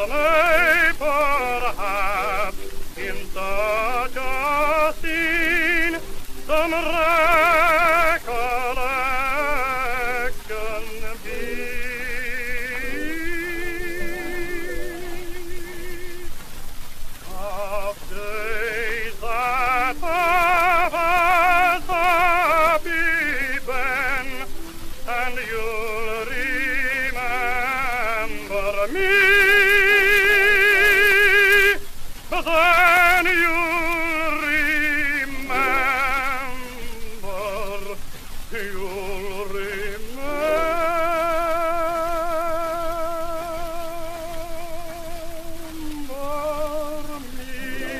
may perhaps in such a scene some recollection be of days that have as happy been, and you'll remember me. Then you'll remember, you'll remember me.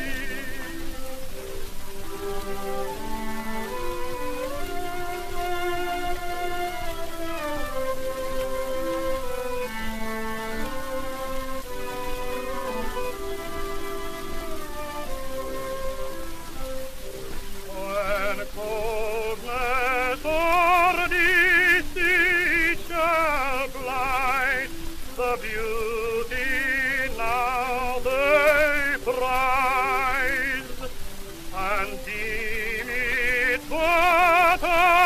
When coldness or deceit shall blight the beauty now they prize, and deem it but a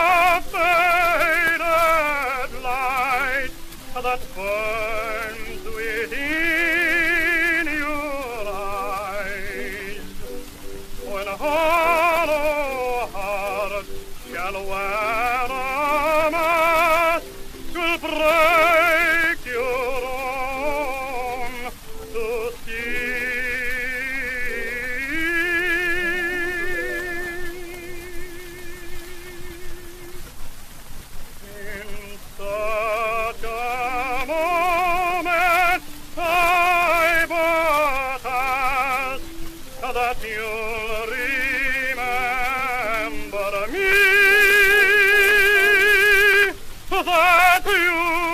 faded light that burns within your eyes. When hollow heart shall wear a mask, 'twill break your own to see. In such a moment I but ask that you'll remember me, that you